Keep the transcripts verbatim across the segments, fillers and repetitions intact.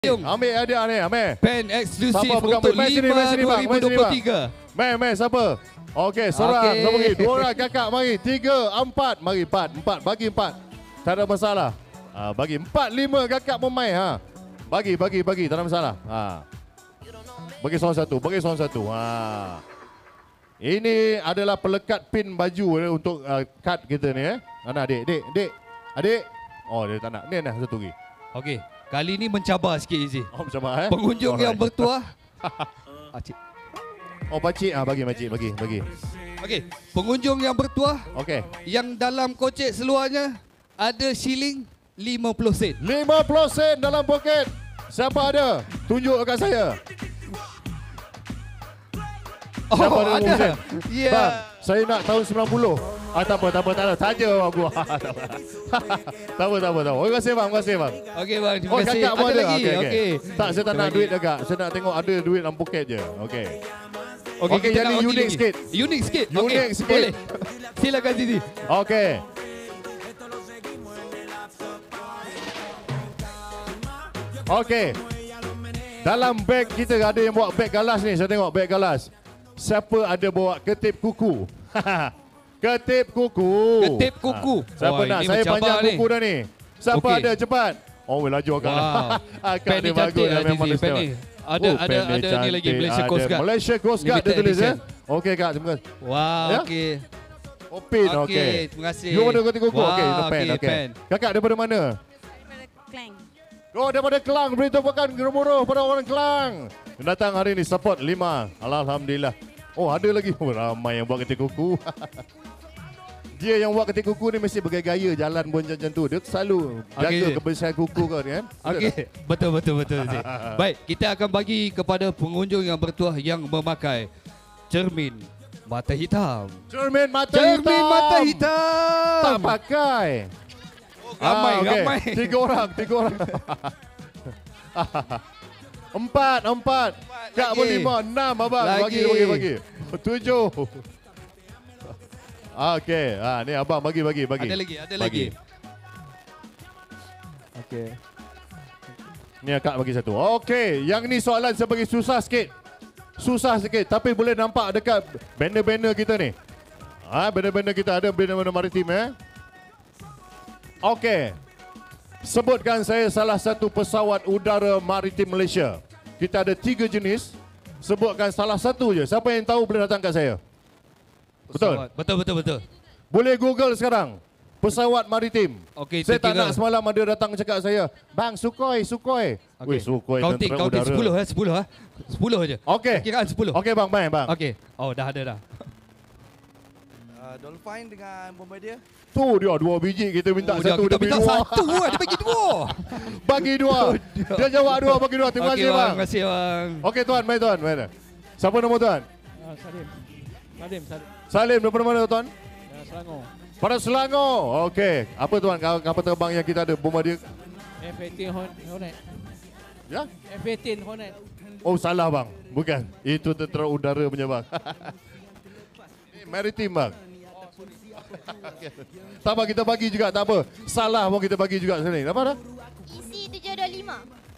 Ambil hadiah ni, ambil. Pen eksklusif Siapa untuk lima dua ribu dua puluh tiga. Meh, meh, siapa? Okey, seorang, Okey. siapa lagi? Dua orang kakak, mari. Tiga, empat, mari empat. Empat, bagi empat. Tak ada masalah. Ha, bagi empat, lima kakak pemain. Ha. Bagi, bagi, bagi. Tak ada masalah. Ha. Bagi seorang satu, bagi seorang satu. Ha. Ini adalah pelekat pin baju eh, untuk uh, kad kita ni. Eh. Mana adik, adik, adik. Adik. Oh, dia tak nak. Ni dah satu lagi. Okey, kali ni mencabar sikit Izzy. Oh, macam mana? Eh? Pengunjung Alright. yang bertuah. Acik. Oh, pakcik. Ah, bagi, pakcik. Bagi, bagi. Okey, pengunjung yang bertuah Okey. yang dalam kocek seluarnya ada shilling lima puluh sen. lima puluh sen dalam poket. Siapa ada? Tunjuk dekat saya. Oh, Siapa ada lima puluh sen? Ya. Bang, saya nak tahun sembilan puluh. Ah, tak apa, tak apa, tak ada. Saja aku. tak apa. tak apa, tak apa, tak apa. Terima kasih bang, terima kasih bang. Okey bang, terima Oh, kasih. kakak pun ada. lagi. Okey, okey. Okey. Tak, saya tak Ada nak lagi. duit dekat. Saya nak tengok ada duit dalam poket je. Okey. Okey, Okey, kita jadi nak bagi unik lagi. sikit. Unik sikit. Unik Okey, sikit. Boleh. Silakan Zizi. Okey. Okey. Dalam beg kita ada yang bawa beg galas ni. Saya tengok beg galas. Siapa ada bawa ketip kuku? Ketip kuku. Ketip kuku. Ha. Siapa Wah, nak? ini Saya mencabar panjang ni. kuku dah ni. Siapa Okey. ada? Cepat. Oh, laju agak. Wow. Akak Pen ni dia bagus cantik dah lah memang Zizi. dia Pen ni. setiap. Ada Oh, ada pen dia ada ni lagi cantik. Malaysia Ada Coast Guard. Malaysia Coast Guard dia Limited tulis ya. edition. Okey kak, terima kasih. Wow, Ya? okey. Oh, pin, Okey, okey. terima kasih. You mana ketip kuku? Wow, Okey, itu pen, okey, okey. pen. Kakak daripada mana? Klang. Oh, daripada Kelang. Beritahukan gemuruh pada orang Kelang. Yang datang hari ini support lima. Alhamdulillah. Oh, ada lagi. Oh, ramai yang buat ketip kuku. Dia yang buat ketip kuku ni mesti bergaya-gaya jalan pun macam tu. Dia selalu jaga Okey. kebersihan kuku kau ni kan. Okey, betul betul betul Zee. Baik, kita akan bagi kepada pengunjung yang bertuah yang memakai cermin mata hitam. Cermin mata Cermin hitam. mata hitam. Tak pakai. Ramai, okey. ramai. Tiga orang, tiga orang. empat, empat. Kak lagi. pun lima, enam abang. Bagi, Lagi. bagi, bagi. Tujuh. Okey, ha, ni abang bagi, bagi, bagi. Ada lagi, ada Bagi. lagi. Okey. Ni akak bagi satu. Okey, yang ni soalan saya bagi susah sikit. Susah sikit, tapi boleh nampak dekat banner-banner kita ni. Ah, ha, banner-banner kita ada banner-banner maritim eh. Okey. Sebutkan saya salah satu pesawat udara maritim Malaysia. Kita ada tiga jenis. Sebutkan salah satu je. Siapa yang tahu boleh datang kat saya. Betul? Pesawat. Betul betul betul. Boleh Google sekarang. Pesawat maritim. Okey, Saya tak terkira- nak semalam ada datang cakap saya, "Bang, Sukhoi, Sukhoi." Okey. Weh, Sukhoi Counting, tentera counting udara. sepuluh eh, sepuluh eh. sepuluh aja. Okey. Kiraan sepuluh. Okey bang, main bang. Okey. Oh, dah ada dah. Uh, Dolphin dengan Bombardier. Tu dia dua biji kita minta Oh, satu kita dia bagi minta dua. satu eh, dia bagi dua. Bagi dua. Dia jawab dua bagi dua. Terima Okey kasih bang. Terima kasih bang. Okey tuan, main tuan, main. Siapa nama tuan? Uh, Salim. Salim, Salim. Salim daripada mana tuan? Uh, Selangor. Pada Selangor. Okey. Apa tuan kapal terbang yang kita ada? Bombardier. F eighteen Hornet. Ya? F eighteen Hornet. Oh salah bang. Bukan. Itu tentera udara punya bang. Ini maritim bang. Tak apa, kita bagi juga, tak apa. Salah pun kita bagi juga sini. Apa dah? E C tujuh dua lima.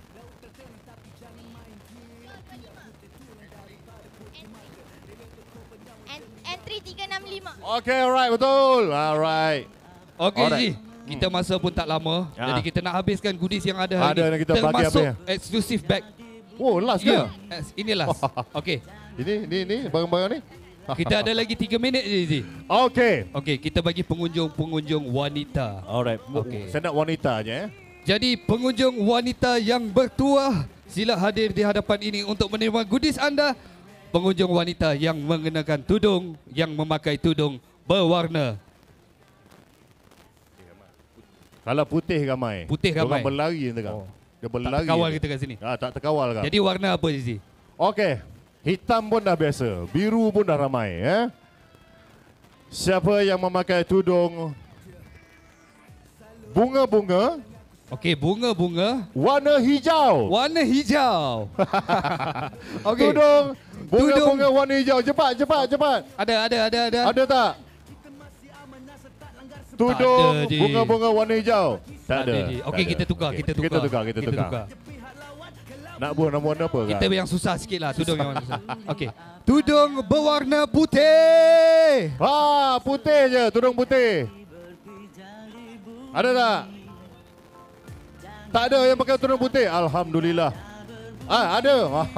Entry tiga enam lima. Okay, alright, betul. Alright. Okey Alright. Ji. Kita masa pun tak lama. Ya. Jadi kita nak habiskan goodies yang ada hari Ada ni. yang kita bagi apa Termasuk ya? eksklusif bag. Oh, last Ya, ke? yes, ini last. Okey. Ini, ini, ini, barang-barang ni. Kita ada lagi tiga minit je Ji. Okay. Okey, kita bagi pengunjung-pengunjung wanita. Alright. Okey. Saya nak wanita je eh. Jadi pengunjung wanita yang bertuah, sila hadir di hadapan ini untuk menerima goodies anda. Pengunjung wanita yang mengenakan tudung, yang memakai tudung berwarna Kalau putih ramai. Putih ramai. Orang berlari yang tengah. Oh. Dia tak berlari. terkawal je. kita kat sini. Ah, tak terkawal kan. Jadi warna apa Zizi? Okey. Hitam pun dah biasa. Biru pun dah ramai. Eh? Siapa yang memakai tudung bunga-bunga Okey, bunga-bunga warna hijau. warna hijau. Okey. Tudung bunga-bunga warna hijau. Cepat, cepat, cepat. Ada ada ada ada. Ada tak? Tudung ada, Ji. bunga-bunga warna hijau. Tak ada. Ji. Okey, kita tukar, kita tukar. Kita tukar, kita tukar. Nak buat nama warna apa Kak? Kita yang susah sikit lah tudung yang warna susah. Okey. Tudung berwarna putih. Ah, putih je, tudung putih. Ada tak? Tak ada yang pakai tudung putih. Alhamdulillah. Ah, ada.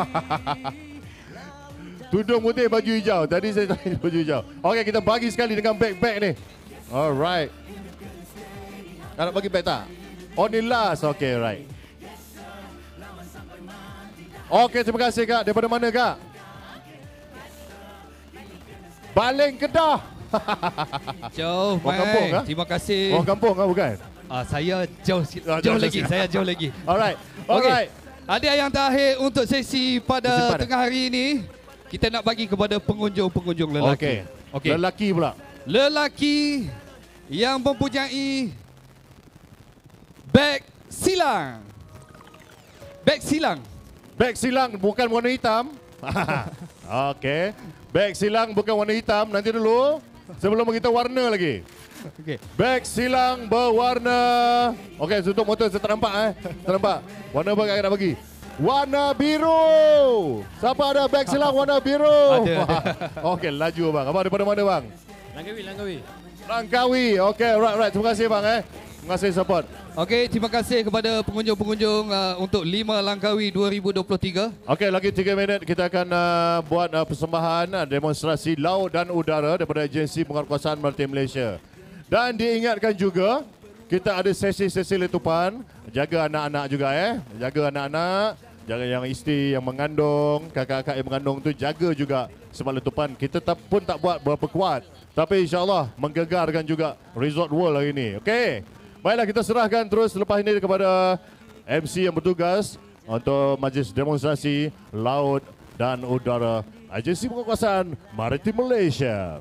Tudung putih, baju hijau. Tadi saya tanya baju hijau. Okey, kita bagi sekali dengan bag-bag ni. Alright. Nak bagi bag tak? Oh, ni last. Okey, right. Okey, terima kasih Kak. Daripada mana Kak? Baling Kedah. Jauh, Orang kampung, Mai. ah? Terima kasih. Orang kampung kan bukan? Ah, saya jauh sikit. Ah, Jauh jauh lagi. sikit. Saya jauh lagi. Alright. Okey. Alright. Ada yang terakhir untuk sesi pada Sesi pada. tengah hari ini. Kita nak bagi kepada pengunjung-pengunjung lelaki. Okey. Okey. Lelaki pula. Lelaki yang mempunyai beg silang. Beg silang. Beg silang bukan warna hitam. Okey. Beg silang bukan warna hitam. Nanti dulu. Sebelum kita warna lagi. Okey. Beg silang berwarna. Okey, tutup motor saya tak nampak eh. Tak nampak. Warna apa Kak nak bagi? Warna biru. Siapa ada beg silang warna biru? Ada, ada. Okey, laju bang. Abang daripada mana bang? Langkawi, Langkawi. Langkawi. Okey, right right. Terima kasih bang eh. Terima kasih support. Okey, terima kasih kepada pengunjung-pengunjung uh, untuk lima Langkawi dua ribu dua puluh tiga. Okey, lagi tiga minit kita akan uh, buat uh, persembahan uh, demonstrasi laut dan udara daripada Agensi Penguatkuasaan Maritim Malaysia. Dan diingatkan juga, kita ada sesi-sesi letupan. Jaga anak-anak juga eh. Jaga anak-anak, jaga yang isteri yang mengandung, kakak-kakak yang mengandung tu jaga juga sebab letupan. Kita tak, pun tak buat berapa kuat. Tapi insyaAllah menggegarkan juga Resort World hari ini. Okey. Baiklah, kita serahkan terus lepas ini kepada M C yang bertugas untuk majlis demonstrasi laut dan udara Agensi Penguatkuasaan Maritim Malaysia.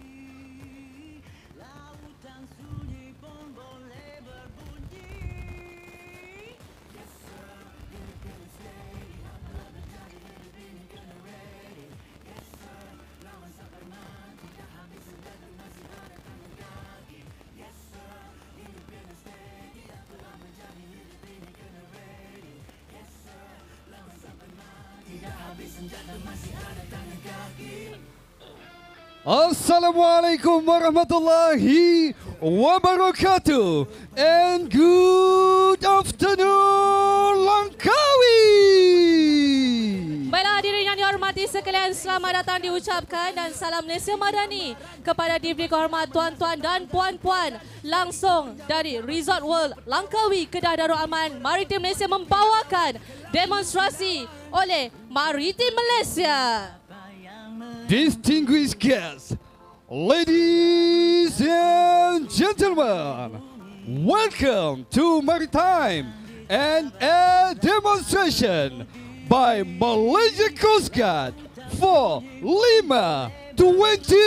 Assalamualaikum warahmatullahi wabarakatuh and good afternoon Langkawi. Baiklah hadirin yang dihormati sekalian, selamat datang diucapkan dan salam Malaysia Madani kepada diberi kehormat tuan-tuan dan puan-puan langsung dari Resort World Langkawi Kedah Darul Aman Maritim Malaysia membawakan demonstrasi oleh Maritim Malaysia. Distinguished guests, ladies and gentlemen, welcome to Maritime and Air Demonstration by Malaysia Coast Guard for Lima twenty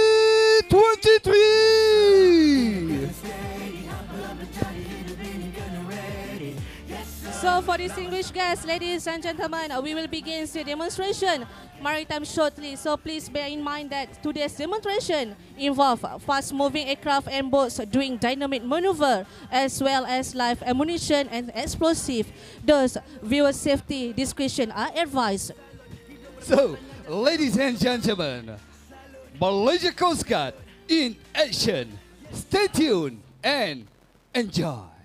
twenty-three. So for distinguished guests, ladies and gentlemen, we will begin the demonstration maritime shortly. So please bear in mind that today's demonstration involve fast-moving aircraft and boats doing dynamic maneuver as well as live ammunition and explosive. Thus, viewer safety discretion are advised. So, ladies and gentlemen, Malaysia Coast Guard in action. Stay tuned and enjoy.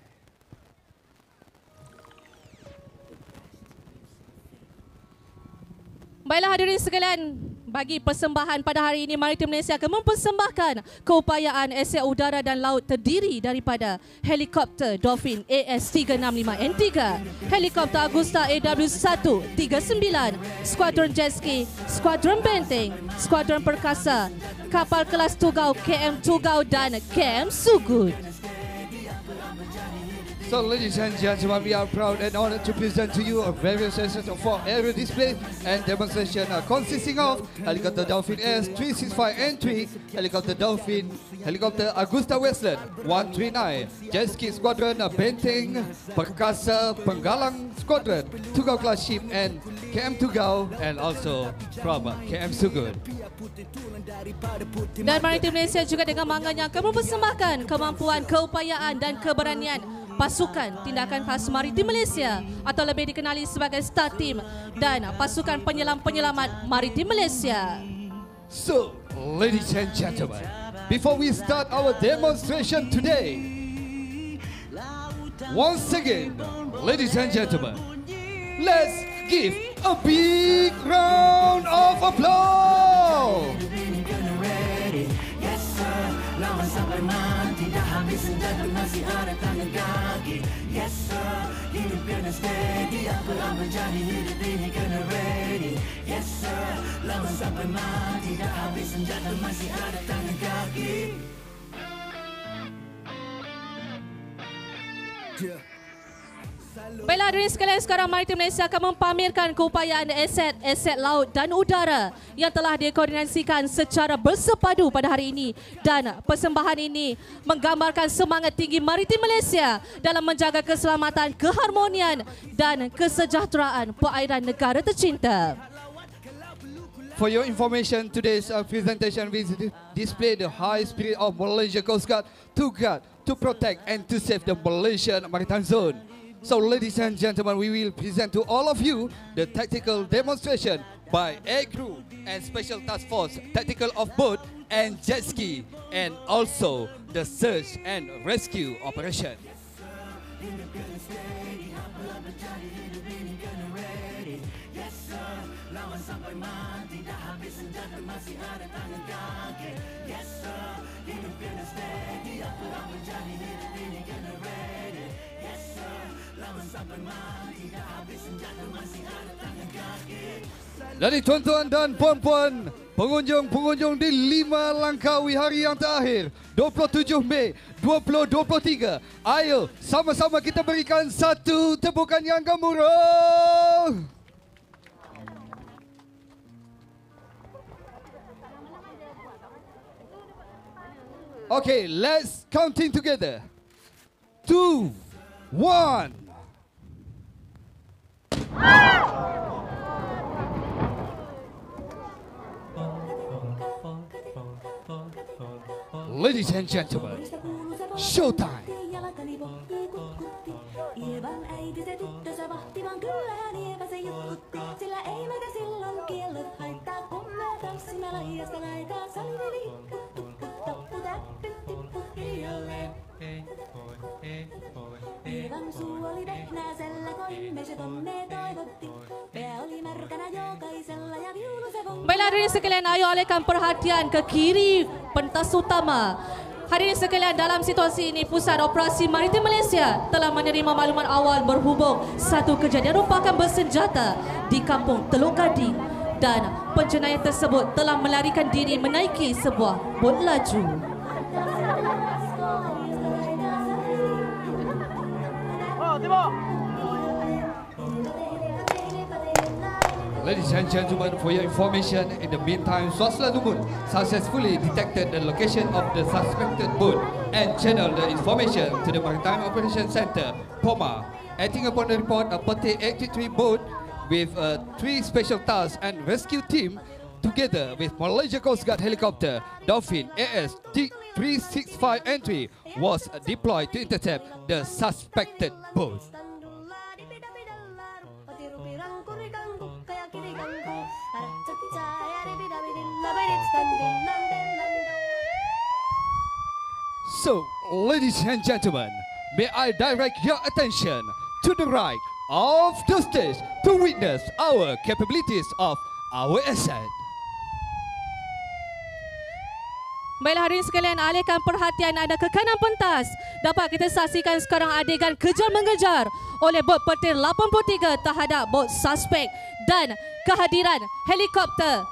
Baiklah hadirin sekalian, bagi persembahan pada hari ini Maritim Malaysia akan mempersembahkan keupayaan aset udara dan laut terdiri daripada helikopter Dolphin A S tiga enam lima N tiga, helikopter Agusta A W seratus tiga puluh sembilan, skuadron jet ski, skuadron benteng, skuadron perkasa, kapal kelas Tugau K M Tugau dan K M Sugud. So, ladies and gentlemen, we are proud and honored to present to you a various sessions of four aerial display and demonstration uh, consisting of helicopter Dolphin S three sixty-five N three, helicopter Dolphin, helicopter Agusta Westland one thirty-nine, jet ski squadron uh, Benteng, Perkasa Penggalang Squadron, Tugau class ship and K M Tugau, and also from uh, K M Sugud. Dan Maritim Malaysia juga dengan bangganya akan mempersembahkan kemampuan, keupayaan dan keberanian pasukan tindakan khas Maritim Malaysia atau lebih dikenali sebagai Star Team dan pasukan penyelam-penyelamat Maritim Malaysia. So, ladies and gentlemen, before we start our demonstration today, once again, ladies and gentlemen, let's give a big round of applause. Lawan sampai mati, dah habis senjata masih ada tangan kaki. Yes sir, hidup kena steady, apa yang menjadi hidup ini kena ready. Yes sir, lawan sampai mati, dah habis senjata masih ada tangan kaki. Yeah. Baiklah hadirin sekalian, sekarang Maritim Malaysia akan mempamerkan keupayaan aset-aset laut dan udara yang telah dikoordinasikan secara bersepadu pada hari ini, dan persembahan ini menggambarkan semangat tinggi Maritim Malaysia dalam menjaga keselamatan, keharmonian dan kesejahteraan perairan negara tercinta. For your information, today's uh, presentation will di- display the high spirit of Malaysia Coast Guard to guard, to protect and to save the Malaysian Maritime Zone. So ladies and gentlemen, we will present to all of you the tactical demonstration by air crew and special task force, tactical of boat and jet ski, and also the search and rescue operation. Jadi tuan-tuan dan puan-puan, pengunjung-pengunjung di lima Langkawi hari yang terakhir, dua puluh tujuh Mei dua ribu dua puluh tiga. Ayo sama-sama kita berikan satu tepukan yang gemuruh. Okay, let's counting together. Two, one. Ladies and gentlemen, showtime. Baiklah hadirin sekalian, ayo alihkan perhatian ke kiri pentas utama. Hadirin sekalian, dalam situasi ini Pusat Operasi Maritim Malaysia telah menerima maklumat awal berhubung satu kejadian rumpakan bersenjata di kampung Teluk Gading, dan penjenayah tersebut telah melarikan diri menaiki sebuah bot laju. Ladies and gentlemen, for your information, in the meantime, Swastika Lumut successfully detected the location of the suspected boat and channeled the information to the Maritime Operations Center, POMA. Acting upon the report, a Pete eighty-three boat with uh, three special task and rescue team, together with Malaysia Coast Guard helicopter Dolphin A S three sixty-five entry, was deployed to intercept the suspected boat. So, ladies and gentlemen, may I direct your attention to the right of the stage to witness our capabilities of our asset. Baiklah hadirin sekalian, alihkan perhatian anda ke kanan pentas. Dapat kita saksikan sekarang adegan kejar-mengejar oleh bot petir lapan puluh tiga terhadap bot suspek dan kehadiran helikopter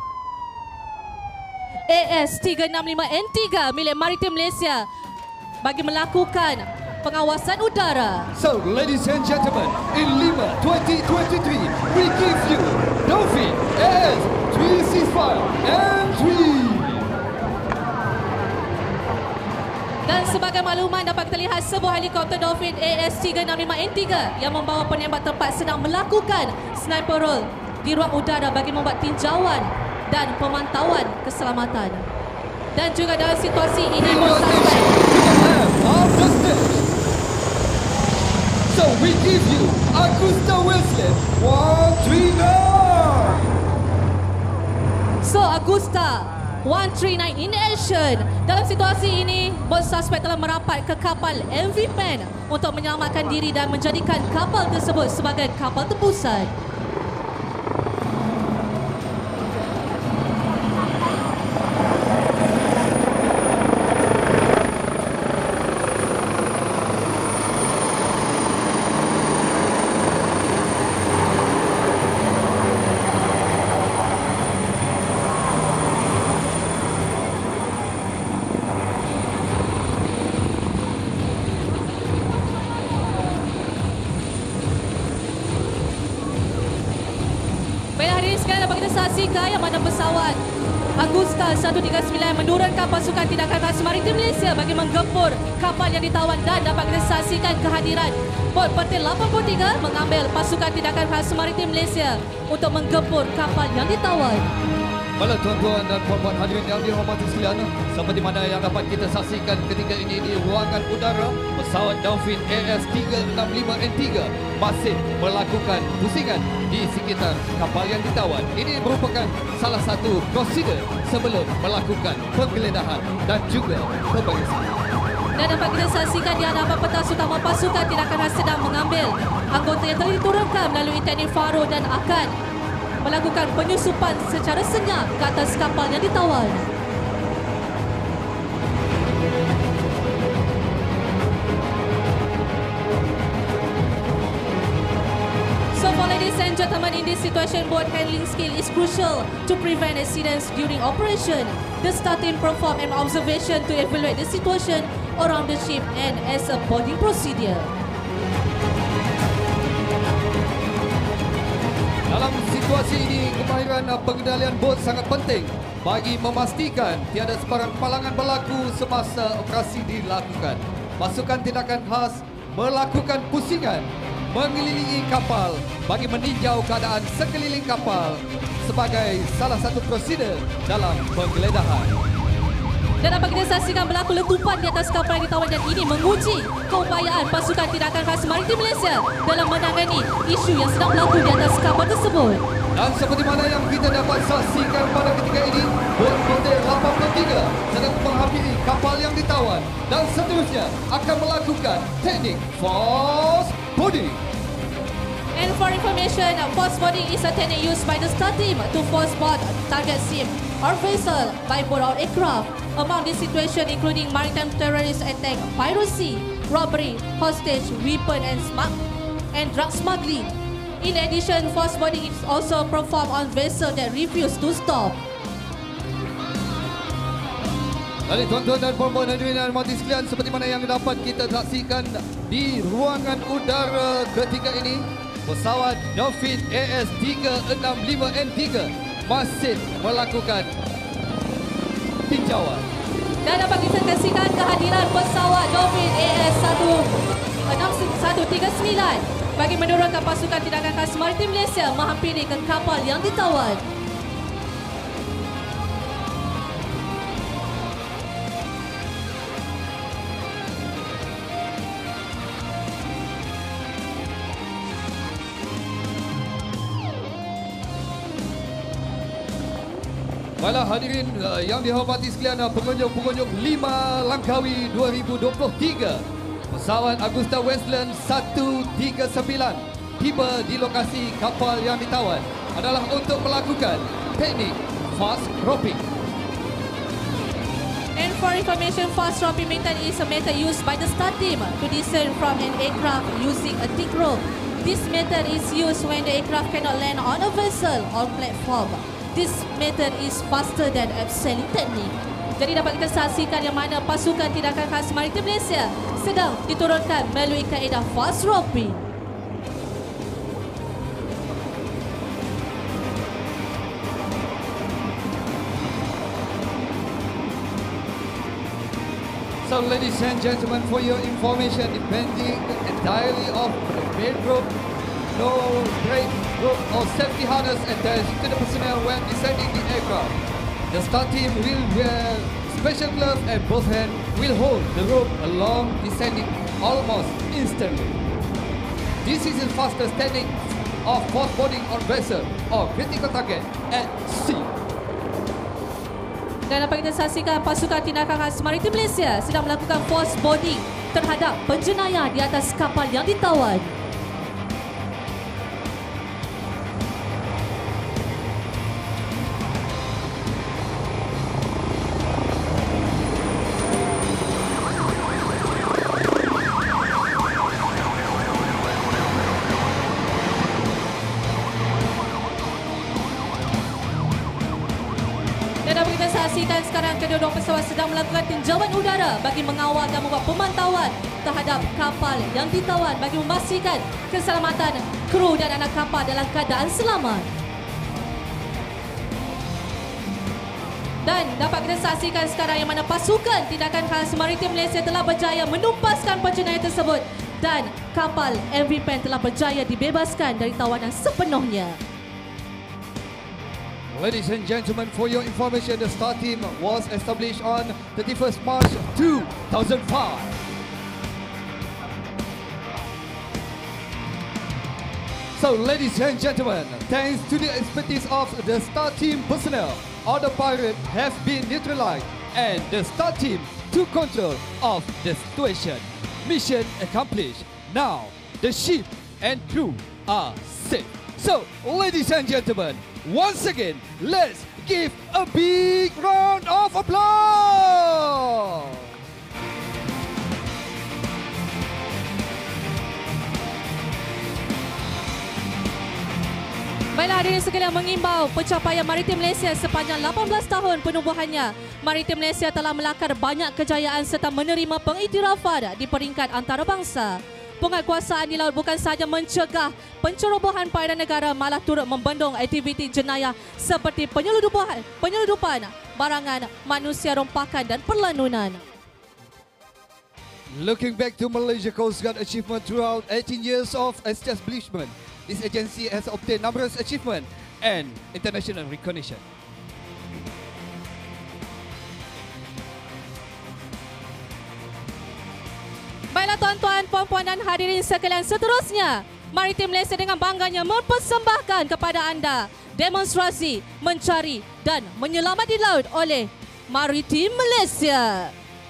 A S tiga enam lima N tiga milik Maritim Malaysia bagi melakukan pengawasan udara. So, ladies and gentlemen, in Lima twenty twenty-three, we give you Dolphin A S three sixty-five entry. Dan sebagai makluman, dapat kita lihat sebuah helikopter Dolphin A S tiga enam lima N tiga yang membawa penembak tempat sedang melakukan sniper roll di ruang udara bagi membuat tinjauan dan pemantauan keselamatan. Dan juga dalam situasi ini, Of the stage. So we give you Augusta Wesley one three nine. So Augusta one three nine in action. Dalam situasi ini, bot suspek telah merapat ke kapal M V Pen untuk menyelamatkan diri dan menjadikan kapal tersebut sebagai kapal tebusan. Saksikan yang mana pesawat Augusta seratus tiga puluh sembilan menurunkan pasukan tindakan khas maritim Malaysia bagi menggempur kapal yang ditawan, dan dapat kita saksikan kehadiran bot petir lapan puluh tiga mengambil pasukan tindakan khas maritim Malaysia untuk menggempur kapal yang ditawan. Baiklah tuan-tuan dan puan-puan hadirin yang dihormati sekalian, seperti mana yang dapat kita saksikan ketika ini di ruangan udara, pesawat Dolphin A S tiga enam lima N tiga masih melakukan pusingan di sekitar kapal yang ditawan. Ini merupakan salah satu prosedur sebelum melakukan penggeledahan dan juga pemeriksaan. Dan dapat kita saksikan di hadapan petas utama pasukan tindakan khas sedang mengambil anggota yang telah diturunkan melalui teknik faro dan akan melakukan penyusupan secara senyap ke atas kapal yang ditawan. So for ladies and gentlemen, in this situation, boat handling skill is crucial to prevent accidents during operation. The STAR team perform an observation to evaluate the situation around the ship and as a boarding procedure. Dalam situasi ini, kemahiran pengendalian bot sangat penting bagi memastikan tiada sebarang palangan berlaku semasa operasi dilakukan. Pasukan tindakan khas melakukan pusingan mengelilingi kapal bagi meninjau keadaan sekeliling kapal sebagai salah satu prosedur dalam penggeledahan. Dan dapat kita saksikan berlaku letupan di atas kapal yang ditawan, dan ini menguji keupayaan pasukan tindakan khas maritim Malaysia dalam menangani isu yang sedang berlaku di atas kapal tersebut. Dan seperti mana yang kita dapat saksikan pada ketika ini, bot petir lapan puluh tiga sedang menghampiri kapal yang ditawan dan seterusnya akan melakukan teknik force boarding. And for information, force boarding is a technique used by the STAR team to force board target ship or vessel by board or aircraft. Among these situations including maritime terrorist attack, piracy, robbery, hostage, weapon and smug and drug smuggling. In addition, force boarding is also performed on vessels that refuse to stop. Jadi tuan-tuan dan puan-puan hadirin dan mati sekalian, seperti mana yang dapat kita saksikan di ruangan udara ketika ini, pesawat Dolphin A S tiga enam lima N tiga masih melakukan tinjauan. Dan dapat kita saksikan kehadiran pesawat Dolphin A S satu enam satu tiga sembilan bagi menurunkan pasukan tindakan khas maritim Malaysia menghampiri ke kapal yang ditawan. Baiklah hadirin uh, yang dihormati sekalian, uh, pengunjung-pengunjung lima Langkawi dua ribu dua puluh tiga, pesawat Augusta Westland seratus tiga puluh sembilan tiba di lokasi kapal yang ditawan adalah untuk melakukan teknik fast roping. And for information, fast roping method is a method used by the STAR team to descend from an aircraft using a thick rope. This method is used when the aircraft cannot land on a vessel or platform. This method is faster than abseiling technique. Jadi dapat kita saksikan yang mana pasukan tindakan khas maritim Malaysia sedang diturunkan melalui kaedah fast roping. So ladies and gentlemen, for your information, depending entirely of the main rope, no brake rope or safety harness attached to the personnel when descending the aircraft. The STAR team will wear special gloves and both hands will hold the rope along descending almost instantly. This is the fastest standing of force boarding on vessel or critical target at sea. Dan dapat kita saksikan pasukan tindakan khas Maritim Malaysia sedang melakukan force boarding terhadap penjenayah di atas kapal yang ditawan. Dan dapat kita saksikan sekarang kedua-dua pesawat sedang melakukan tinjauan udara bagi mengawal dan membuat pemantauan terhadap kapal yang ditawan bagi memastikan keselamatan kru dan anak kapal dalam keadaan selamat. Dan dapat kita saksikan sekarang yang mana pasukan tindakan khas Maritim Malaysia telah berjaya menumpaskan penjenayah tersebut dan kapal M V Pen telah berjaya dibebaskan dari tawanan sepenuhnya. Ladies and gentlemen, for your information, the STAR team was established on thirty-first March two thousand five. So, ladies and gentlemen, thanks to the expertise of the STAR team personnel, all the pirates have been neutralized and the STAR team took control of the situation. Mission accomplished. Now, the ship and crew are safe. So, ladies and gentlemen, once again, let's give a big round of applause! Baiklah hadirin sekalian, mengimbau pencapaian Maritim Malaysia sepanjang lapan belas tahun penubuhannya. Maritim Malaysia telah melakar banyak kejayaan serta menerima pengiktirafan di peringkat antarabangsa. Penguatkuasaan di laut bukan sahaja mencegah pencerobohan payudara negara, malah turut membendung aktiviti jenayah seperti penyeludupan, penyeludupan barangan, manusia rompakan dan perlanunan. Looking back to Malaysia Coast Guard achievement throughout eighteen years of establishment, this agency has obtained numerous achievements and international recognition. Baiklah tuan-tuan, puan-puan dan hadirin sekalian, seterusnya Maritim Malaysia dengan bangganya mempersembahkan kepada anda demonstrasi mencari dan menyelamat di laut oleh Maritim Malaysia.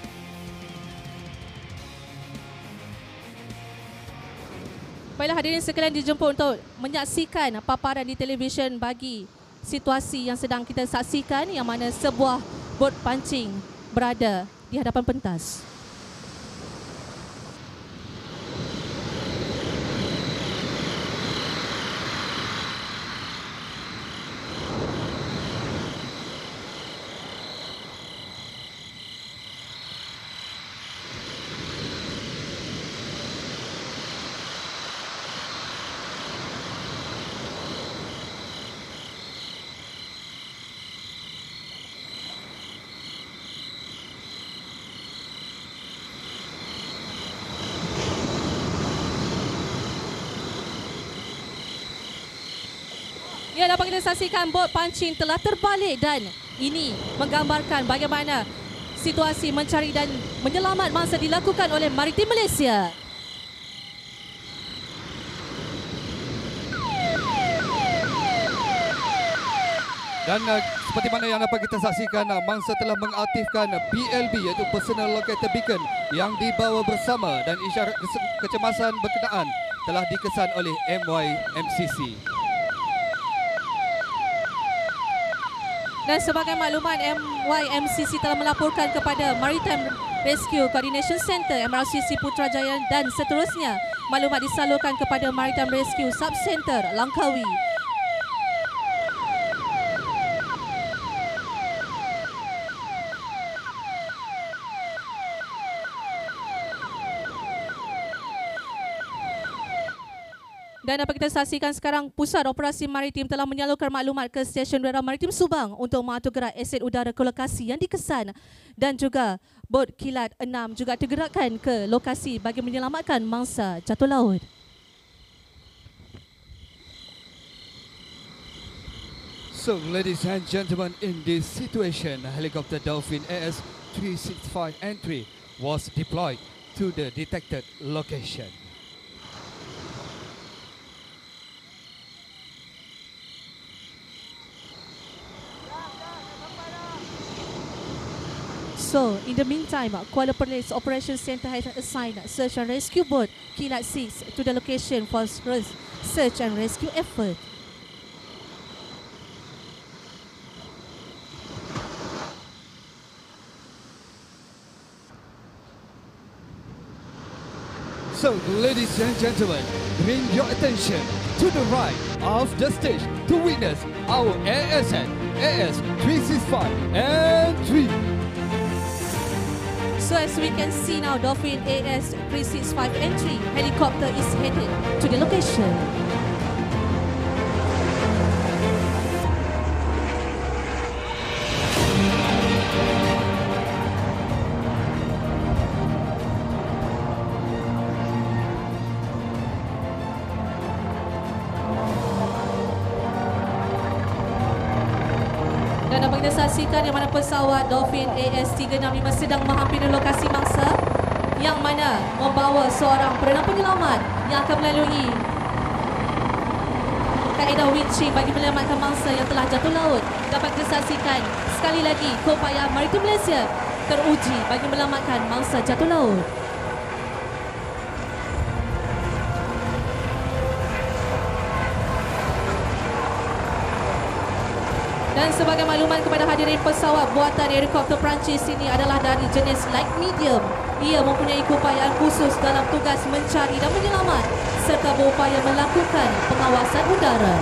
Baiklah hadirin sekalian, dijemput untuk menyaksikan paparan di televisyen bagi situasi yang sedang kita saksikan, yang mana sebuah bot pancing berada di hadapan pentas. Ya, dapat kita saksikan bot pancing telah terbalik dan ini menggambarkan bagaimana situasi mencari dan menyelamat mangsa dilakukan oleh Maritim Malaysia. Dan uh, seperti mana yang dapat kita saksikan, uh, mangsa telah mengaktifkan uh, P L B iaitu Personal Locator Beacon yang dibawa bersama, dan isyarat kecemasan berkenaan telah dikesan oleh M Y M C C. Dan sebagai makluman, M Y M C C telah melaporkan kepada Maritime Rescue Coordination Center M R C C Putrajaya dan seterusnya maklumat disalurkan kepada Maritime Rescue Sub-Center Langkawi. Dan dapat kita saksikan sekarang, Pusat Operasi Maritim telah menyalurkan maklumat ke Stesen Udara Maritim Subang untuk mengatur gerak aset udara ke lokasi yang dikesan, dan juga bot kilat enam juga digerakkan ke lokasi bagi menyelamatkan mangsa jatuh laut. So, ladies and gentlemen, in this situation, helicopter Dolphin A S three sixty-five entry was deployed to the detected location. So, in the meantime, Kuala Perlis Operation Center has assigned search and rescue boat Kilat six to the location for search and rescue effort. So, ladies and gentlemen, bring your attention to the right of the stage to witness our A S N A S three sixty-five and three. So as we can see now, Dolphin A S three sixty-five entry helicopter is headed to the location. Dan dapat kita saksikan yang mana pesawat Dolphin A S tiga enam lima sedang menghampiri lokasi mangsa yang mana membawa seorang perdana penyelamat yang akan melalui kaedah winching bagi menyelamatkan mangsa yang telah jatuh laut. Dapat kita saksikan sekali lagi keupayaan Maritim Malaysia teruji bagi menyelamatkan mangsa jatuh laut. Dan sebagai makluman kepada hadirin, pesawat buatan helikopter Perancis ini adalah dari jenis light medium. Ia mempunyai keupayaan khusus dalam tugas mencari dan menyelamat serta berupaya melakukan pengawasan udara.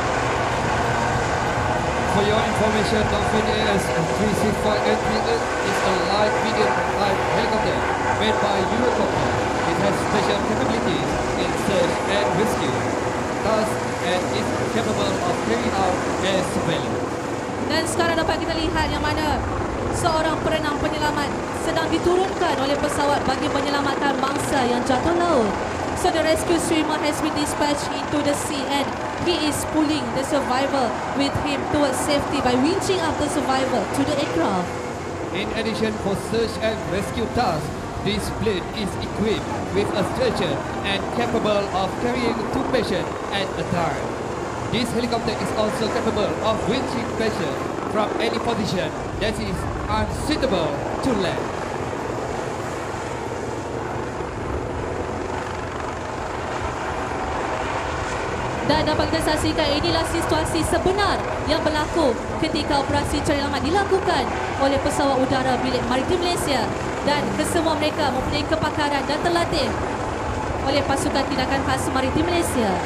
For your information, Dolphin A S three sixty-five N three is a light medium type helicopter made by Eurocopter. It has special capabilities in search and rescue, thus and is capable of carrying out air surveillance. Dan sekarang dapat kita lihat yang mana seorang perenang penyelamat sedang diturunkan oleh pesawat bagi menyelamatkan mangsa yang jatuh laut. So the rescue swimmer has been dispatched into the sea and he is pulling the survivor with him towards safety by winching up the survivor to the aircraft. In addition, for search and rescue tasks, this plane is equipped with a stretcher and capable of carrying two patients at a time. This helicopter is also capable of winching patients from any position that is unsuitable to land. Dan dapat kita saksikan inilah situasi sebenar yang berlaku ketika operasi penyelamat dilakukan oleh pesawat udara milik Maritim Malaysia, dan kesemua mereka mempunyai kepakaran dan terlatih oleh pasukan tindakan khas Maritim Malaysia.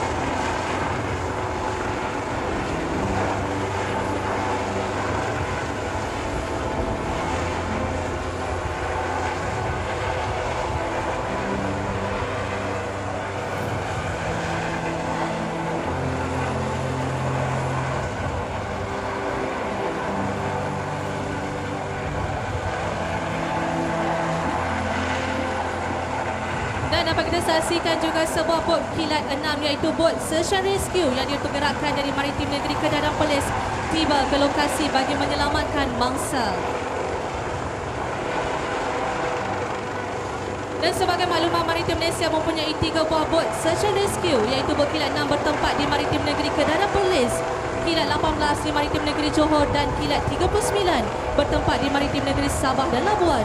Dan dapat kita saksikan juga sebuah bot kilat enam iaitu bot Search and Rescue yang dipergerakkan dari Maritim Negeri Kedadan Perlis tiba ke lokasi bagi menyelamatkan mangsa. Dan sebagai makluman, Maritim Malaysia mempunyai tiga buah bot Search and Rescue iaitu bot kilat enam bertempat di Maritim Negeri Kedadan Perlis, kilat lapan belas di Maritim Negeri Johor dan kilat tiga puluh sembilan bertempat di Maritim Negeri Sabah dan Labuan.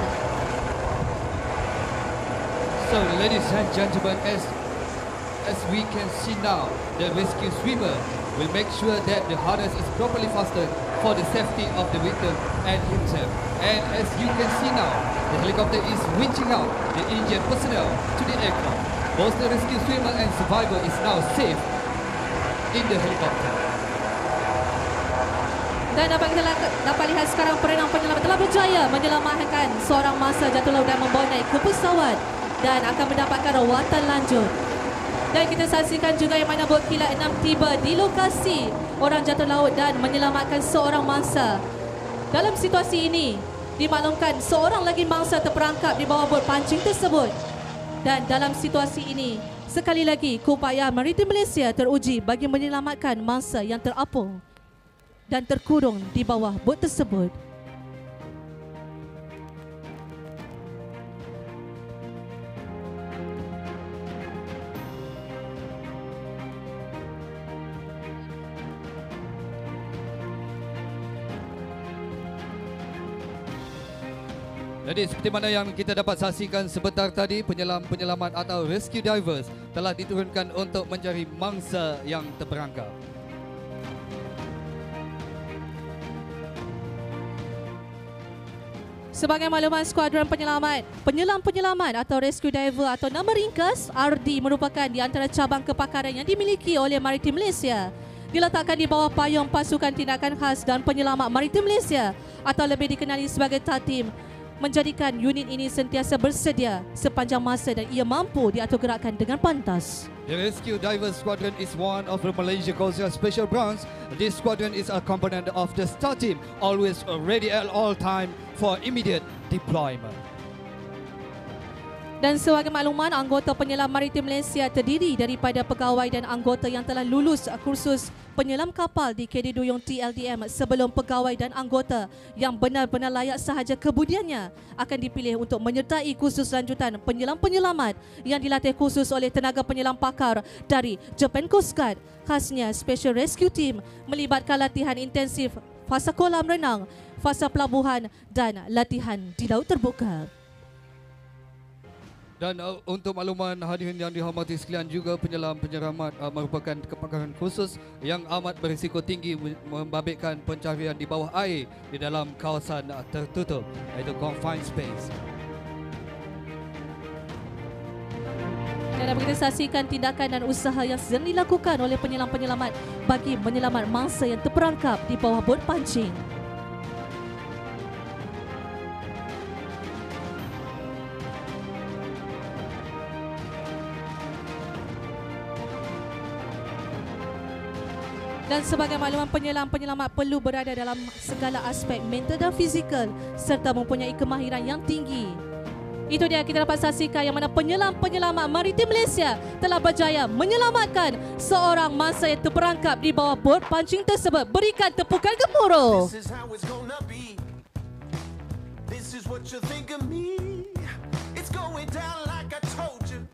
So, ladies and gentlemen, as as we can see now, the rescue swimmer will make sure that the harness is properly fastened for the safety of the victim and himself. And as you can see now, the helicopter is winching out the injured personnel to the aircraft. Both the rescue swimmer and survivor is now safe in the helicopter. Dan dapat kita dapat lihat sekarang perenang penyelamat telah berjaya menyelamatkan seorang mangsa jatuh laut dan membawa naik ke pesawat dan akan mendapatkan rawatan lanjut. Dan kita saksikan juga yang mana bot kilat enam tiba di lokasi orang jatuh laut dan menyelamatkan seorang mangsa. Dalam situasi ini, dimaklumkan seorang lagi mangsa terperangkap di bawah bot pancing tersebut. Dan dalam situasi ini, sekali lagi keupayaan Maritim Malaysia teruji bagi menyelamatkan mangsa yang terapung dan terkurung di bawah bot tersebut. Jadi seperti mana yang kita dapat saksikan sebentar tadi, penyelam-penyelamat atau rescue divers telah diturunkan untuk mencari mangsa yang terperangkap. Sebagai maklumat skuadron penyelamat, penyelam-penyelamat atau rescue diver atau nama ringkas R D merupakan di antara cabang kepakaran yang dimiliki oleh Maritim Malaysia. Diletakkan di bawah payung Pasukan Tindakan Khas dan Penyelamat Maritim Malaysia atau lebih dikenali sebagai TATIM, menjadikan unit ini sentiasa bersedia sepanjang masa dan ia mampu diaturgerakkan dengan pantas. The Rescue Divers Squadron is one of the Malaysia Coast Guard Special Branch. This squadron is a component of the STAR team, always ready at all time for immediate deployment. Dan sebagai makluman, anggota penyelam Maritim Malaysia terdiri daripada pegawai dan anggota yang telah lulus kursus penyelam kapal di K D Duyung T L D M sebelum pegawai dan anggota yang benar-benar layak sahaja kebudiannya akan dipilih untuk menyertai kursus lanjutan penyelam-penyelamat yang dilatih khusus oleh tenaga penyelam pakar dari Japan Coast Guard. Khasnya Special Rescue Team melibatkan latihan intensif fasa kolam renang, fasa pelabuhan dan latihan di laut terbuka. Dan uh, untuk makluman hadirin yang dihormati sekalian, juga penyelam-penyelamat uh, merupakan kepakaran khusus yang amat berisiko tinggi membabitkan pencarian di bawah air di dalam kawasan uh, tertutup, iaitu confined space. Dan dapat kita saksikan tindakan dan usaha yang sedang dilakukan oleh penyelam-penyelamat bagi menyelamat mangsa yang terperangkap di bawah bot pancing. Dan sebagai makluman, penyelam-penyelamat perlu berada dalam segala aspek mental dan fizikal serta mempunyai kemahiran yang tinggi. Itu dia kita dapat saksikan yang mana penyelam-penyelamat Maritim Malaysia telah berjaya menyelamatkan seorang mangsa yang terperangkap di bawah bot pancing tersebut. Berikan tepukan gemuruh. This is how it's gonna be. This is what you think of me. It's going down like I told you.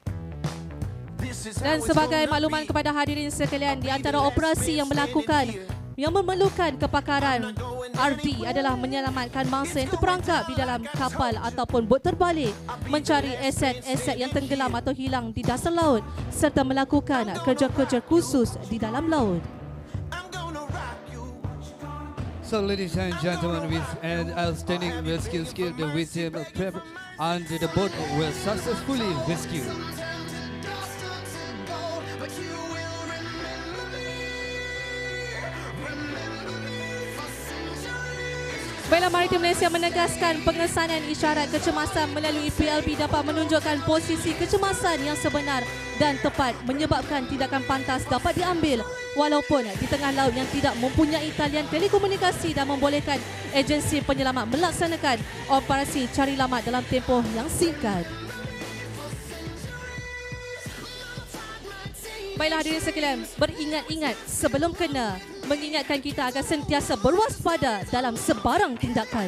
Dan sebagai makluman kepada hadirin sekalian, di antara operasi yang melakukan yang memerlukan kepakaran R D adalah menyelamatkan mangsa yang terperangkap di dalam kapal ataupun bot terbalik, mencari aset-aset yang tenggelam atau hilang di dasar laut serta melakukan kerja-kerja khusus di dalam laut. So ladies and gentlemen, with an outstanding rescue skill, the victim and the boat were successfully rescued. Baiklah, Maritim Malaysia menegaskan pengesanan isyarat kecemasan melalui P L B dapat menunjukkan posisi kecemasan yang sebenar dan tepat menyebabkan tindakan pantas dapat diambil walaupun di tengah laut yang tidak mempunyai talian telekomunikasi dan membolehkan agensi penyelamat melaksanakan operasi cari lamat dalam tempoh yang singkat. Baiklah hadirin sekalian, beringat-ingat sebelum kena, mengingatkan kita agar sentiasa berwaspada dalam sebarang tindakan.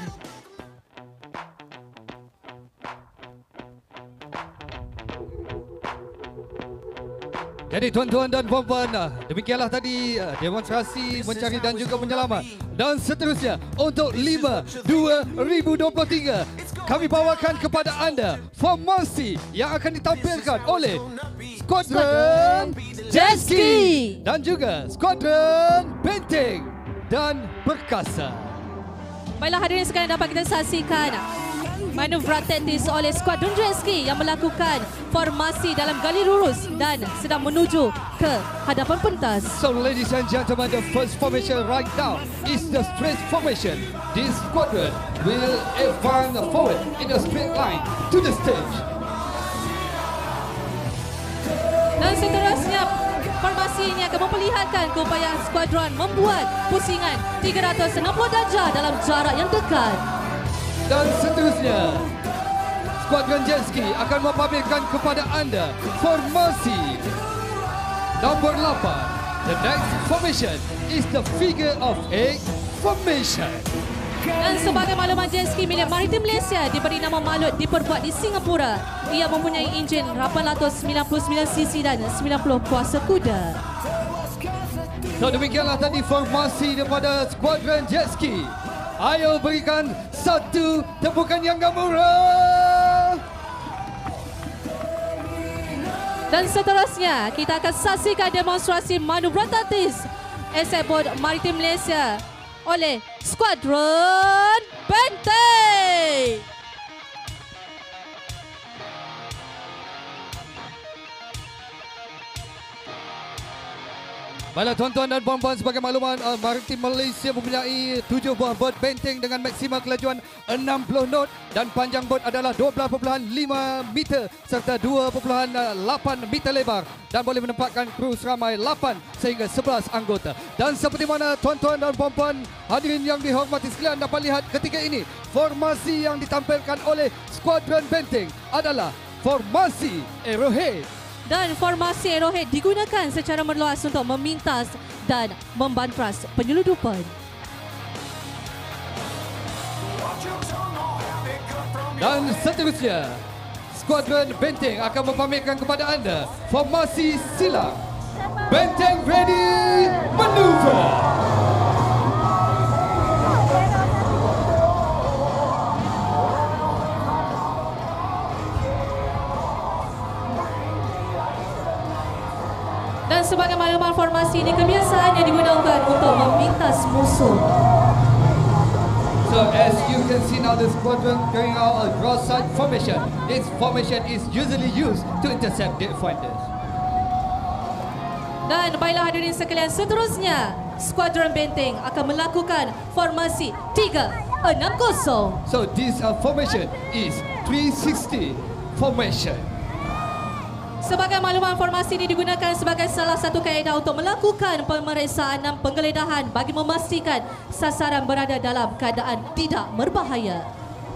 Jadi tuan-tuan dan puan-puan, demikianlah tadi demonstrasi mencari dan juga menyelamat. Dan seterusnya untuk lima dua ribu dua puluh tiga kami bawakan kepada anda formasi yang akan ditampilkan oleh Skuadron Jet Ski dan juga Skuadron Benteng dan Perkasa. Baiklah hadirin sekalian, dapat kita saksikan manuvra taktis oleh Skuadron Jet Ski yang melakukan formasi dalam gali lurus dan sedang menuju ke hadapan pentas. So ladies and gentlemen, the first formation right now is the straight formation. This squadron will advance forward in a straight line to the stage. Dan seterusnya, formasi ini akan memperlihatkan keupayaan skuadron membuat pusingan tiga ratus enam puluh darjah dalam jarak yang dekat. Dan seterusnya, Skuadron Jet Ski akan memamerkan kepada anda formasi nombor lapan. The next formation is the figure of eight formation. Dan sebagai makluman, jet ski milik Maritim Malaysia diberi nama Malut diperbuat di Singapura. Ia mempunyai enjin lapan ratus sembilan puluh sembilan cc dan sembilan puluh kuasa kuda. So demikianlah tadi formasi daripada Skuadron Jet Ski. Ayo berikan satu tepukan yang gemuruh. Dan seterusnya, kita akan saksikan demonstrasi manuver taktis Aset Boat Maritim Malaysia oleh Skuadron Benteng. Baiklah tuan-tuan dan puan-puan, sebagai makluman, uh, Maritim Malaysia mempunyai tujuh buah bot benteng dengan maksimal kelajuan enam puluh knot dan panjang bot adalah dua belas perpuluhan lima meter serta dua perpuluhan lapan meter lebar dan boleh menempatkan kru seramai lapan sehingga sebelas anggota. Dan seperti mana tuan-tuan dan puan-puan hadirin yang dihormati sekalian dapat lihat ketika ini, formasi yang ditampilkan oleh Skuadron Benteng adalah formasi Arrowhead. Dan formasi Arrowhead digunakan secara meluas untuk memintas dan membantras penyeludupan. Dan seterusnya, Skuadron Benteng akan memamerkan kepada anda formasi silang. Benteng ready, maneuver. Dan sebagai makluman, formasi ini kebiasaannya digunakan untuk memintas musuh. So as you can see now, the squadron carrying out a broadside formation. This formation is usually used to intercept dead fighters. Dan baiklah hadirin sekalian, seterusnya Skuadron Benteng akan melakukan formasi tiga enam kosong. So this uh, formation is three sixty formation. Sebagai makluman, formasi ini digunakan sebagai salah satu kaedah untuk melakukan pemeriksaan dan penggeledahan bagi memastikan sasaran berada dalam keadaan tidak berbahaya.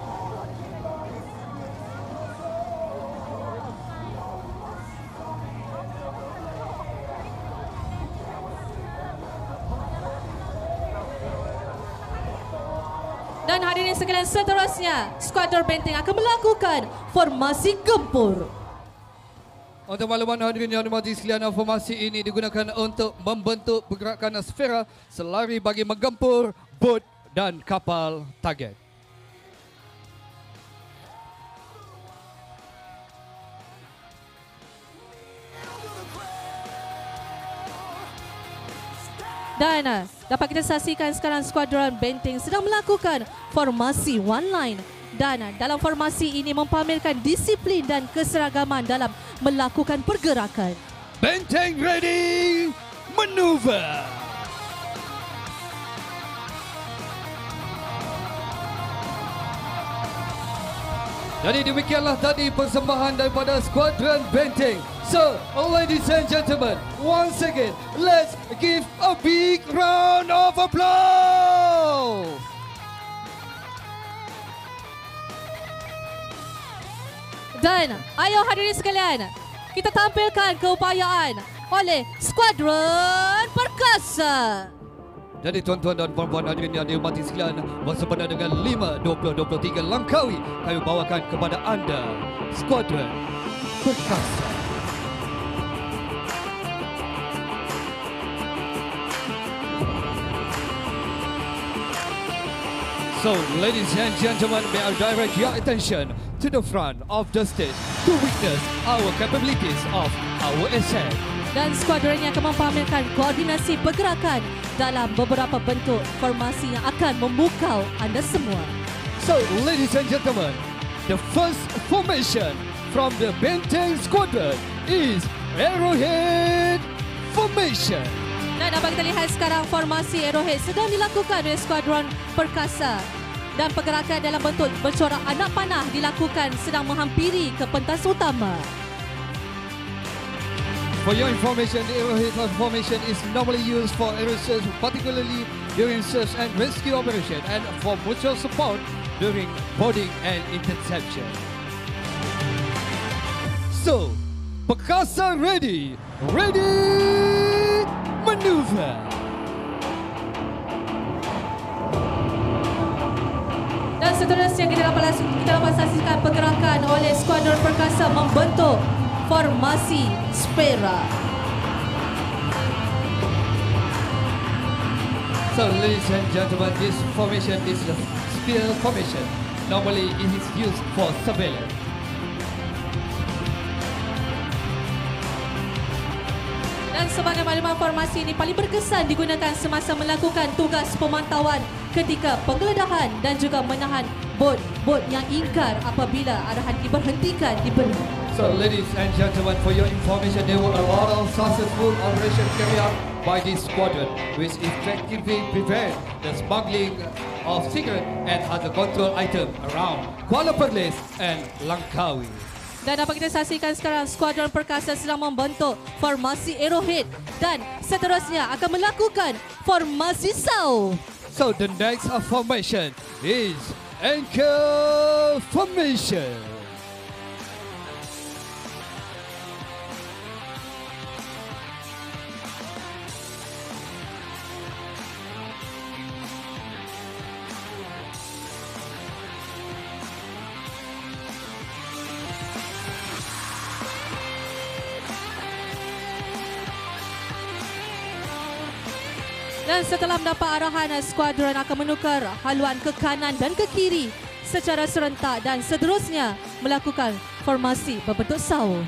Dan hadirin sekalian, seterusnya Skuadron Benteng akan melakukan formasi gempur. Untuk makluman hadirin yang dihormati sekalian, formasi ini digunakan untuk membentuk pergerakan sfera selari bagi menggempur bot dan kapal target. Dan dapat kita saksikan sekarang Skuadron Benteng sedang melakukan formasi one line. Dan dalam formasi ini mempamerkan disiplin dan keseragaman dalam melakukan pergerakan. Benteng ready, maneuver. Jadi demikianlah tadi persembahan daripada Skuadron Benteng. So, ladies and gentlemen, once again, let's give a big round of applause. Dan ayo hadirin sekalian, kita tampilkan keupayaan oleh Skuadron Perkasa. Jadi tuan-tuan dan puan-puan hadirin yang dihormati sekalian, bersempena dengan lima dua puluh dua puluh tiga Langkawi, kami bawakan kepada anda Skuadron Perkasa. So, ladies and gentlemen, may I direct your attention to the front of the stage to witness our capabilities of our asset. Dan skuadron ini akan mempamerkan koordinasi pergerakan dalam beberapa bentuk formasi yang akan memukau anda semua. So, ladies and gentlemen, the first formation from the Benteng Squadron is Arrowhead Formation. Dan dapat kita lihat sekarang formasi Arrowhead sedang dilakukan oleh Skuadron Perkasa. Dan pergerakan dalam bentuk bercorak anak panah dilakukan sedang menghampiri ke pentas utama. For your information, the Arrowhead formation is normally used for aerial search, particularly during search and rescue operation, and for mutual support during boarding and interception. So, Perkasa ready, ready, maneuver. Dan seterusnya kita dapat kita dapat saksikan pergerakan oleh Skuadron Perkasa membentuk formasi Spera. So, ladies and gentlemen, this formation is the spear formation. Normally, it is used for surveillance. Dan sebagai makluman, formasi ini paling berkesan digunakan semasa melakukan tugas pemantauan ketika penggeledahan dan juga menahan bot-bot yang ingkar apabila arahan diberhentikan diberi. So, ladies and gentlemen, for your information, there were a lot of successful operations carried out by this squadron, which effectively prevent the smuggling of cigarette and other control item around Kuala Perlis and Langkawi. Dan dapat kita saksikan sekarang skuadron perkasa sedang membentuk formasi Arrowhead dan seterusnya akan melakukan formasi Sau. So, the next formation is Anchor Formation. Dan setelah mendapat arahan, skuadron akan menukar haluan ke kanan dan ke kiri secara serentak dan seterusnya melakukan formasi berbentuk Sau.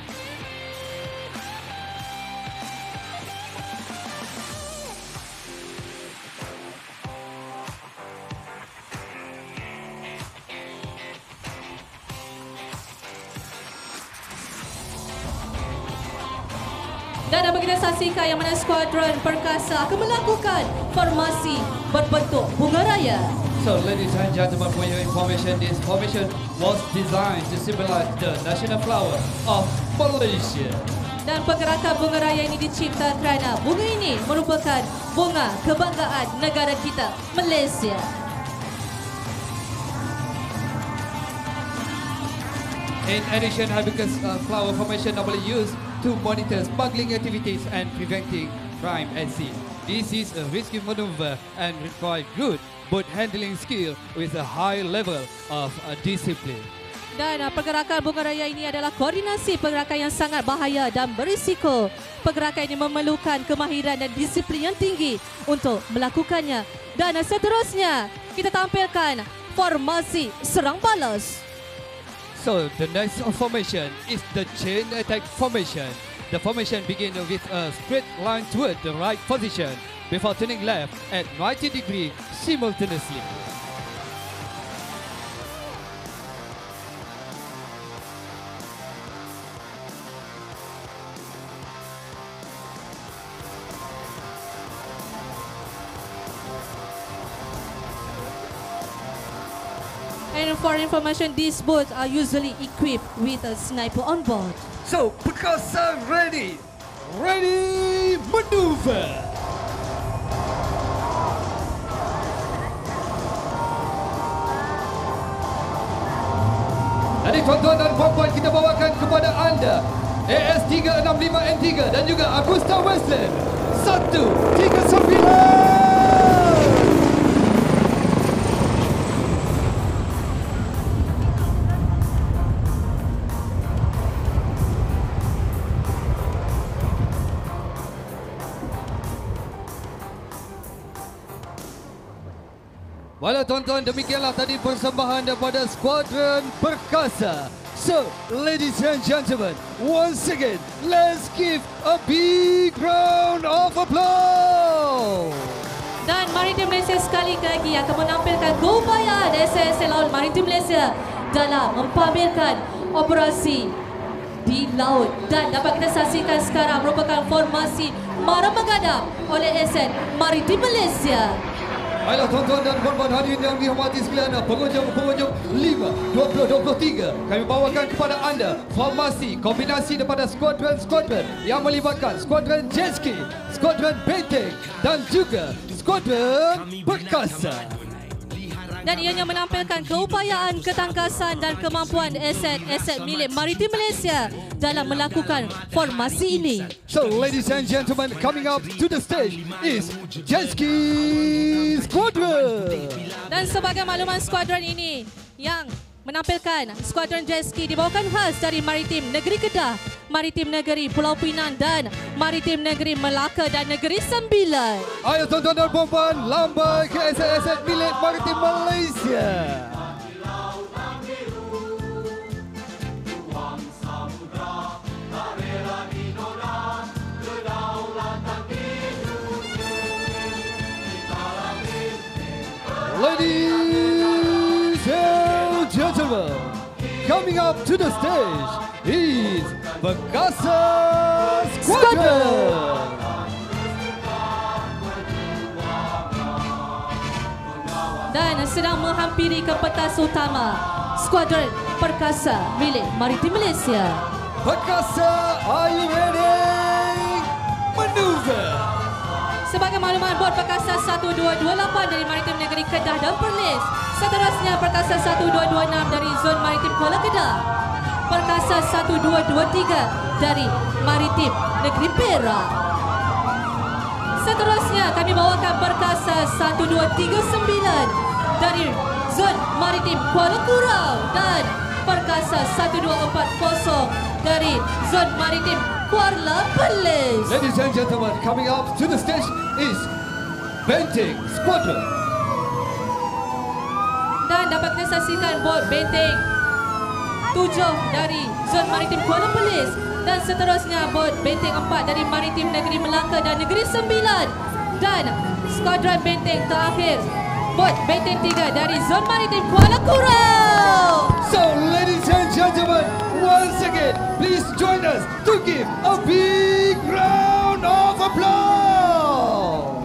Dan dapat kita saksikan yang mana skuadron perkasa akan melakukan formasi berbentuk bunga raya. So, ladies and gentlemen, for your information, this formation was designed to symbolize the national flower of Malaysia. Dan pergerakan bunga raya ini dicipta kerana bunga ini merupakan bunga kebanggaan negara kita, Malaysia. In addition, hibiscus uh, flower formation normally used to monitor smuggling activities and preventing crime at sea. This is a risky maneuver and requires good boat handling skill with a high level of uh, discipline. Dan uh, pergerakan bunga raya ini adalah koordinasi pergerakan yang sangat bahaya dan berisiko. Pergerakan ini memerlukan kemahiran dan disiplin yang tinggi untuk melakukannya. Dan uh, seterusnya, kita tampilkan formasi serang balas. So, the next formation is the chain attack formation. The formation begins with a straight line toward the right position before turning left at ninety degrees simultaneously. And for information, these boats are usually equipped with a sniper on board. So, perkasa ready. Ready, maneuver. Jadi tuan-tuan dan puan-puan, kita bawakan kepada anda A S tiga enam lima N tiga dan juga Agusta Westland satu tiga sembilan. Baiklah tuan-tuan, demikianlah tadi persembahan daripada skuadron perkasa. So, ladies and gentlemen, once again, let's give a big round of applause. Dan Maritim Malaysia sekali lagi akan menampilkan keupayaan S A S Laut Maritim Malaysia dalam mempamerkan operasi di laut. Dan dapat kita saksikan sekarang merupakan formasi Maramagadam oleh S A S Maritim Malaysia. Baiklah tuan-tuan dan puan-puan hadirin yang dihormati sekalian, pengunjung-pengunjung lima dua puluh dua puluh tiga, kami bawakan kepada anda formasi kombinasi daripada skuadron-skuadron yang melibatkan skuadron jet ski, skuadron benteng dan juga skuadron perkasa. Dan ianya menampilkan keupayaan, ketangkasan dan kemampuan aset-aset milik Maritim Malaysia dalam melakukan formasi ini. So, ladies and gentlemen, coming up to the stage is Jet Ski Squadron. Dan sebagai makluman, skuadron ini yang menampilkan skuadron jet ski dibawakan khas dari Maritim Negeri Kedah, Maritim Negeri Pulau Pinang dan Maritim Negeri Melaka dan Negeri Sembilan. Ayo tuan-tuan dan puan-puan, lambai ke aset-aset milik Maritim Malaysia. Ladies and gentlemen, coming up to the stage is Perkasa Squadron. Dan sedang menghampiri ke pentas utama, skuadron Perkasa milik Maritim Malaysia. Perkasa, are you ready? Maneuver. Sebagai makluman, bot Perkasa satu dua dua lapan dari Maritim Negeri Kedah dan Perlis. Seterusnya Perkasa satu dua dua enam dari Zon Maritim Kuala Kedah. Perkasa satu dua dua tiga dari Maritim Negeri Perak. Seterusnya kami bawakan Perkasa satu dua tiga sembilan dari Zon Maritim Kuala Kurau dan Perkasa satu dua empat kosong dari Zon Maritim Kuala Perlis. Ladies and gentlemen, coming up to the stage is Benteng Squadron. Dan dapat kita saksikan bot Benteng tujuh dari Zon Maritim Kuala Perlis dan seterusnya bot Benteng empat dari Maritim Negeri Melaka dan Negeri Sembilan dan skuadron Benteng terakhir bot Benteng tiga dari Zon Maritim Kuala Kurau. So, ladies and gentlemen, once again, please join us to give a big round of applause.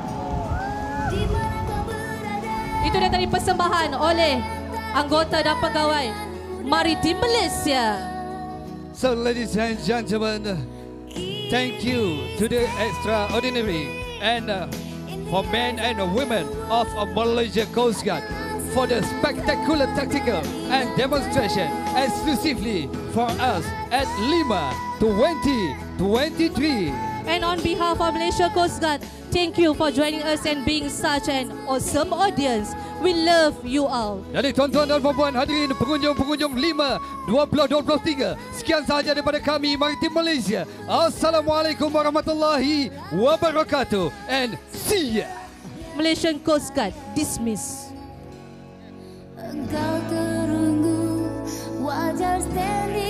Itu dia tadi persembahan oleh anggota dan pegawai Maritim Malaysia. So, ladies and gentlemen, thank you to the extraordinary and uh, for men and women of uh, Malaysia Coast Guard for the spectacular tactical and demonstration exclusively for us at Lima twenty twenty-three. And on behalf of Malaysia Coast Guard, thank you for joining us and being such an awesome audience. We love you all. Jadi tuan-tuan dan puan-puan hadirin pengunjung-pengunjung Lima dua ribu dua puluh tiga, sekian sahaja daripada kami Maritim Malaysia. Assalamualaikum warahmatullahi wabarakatuh and see ya. Malaysian Coast Guard dismiss. Engkau terunggu wajar standing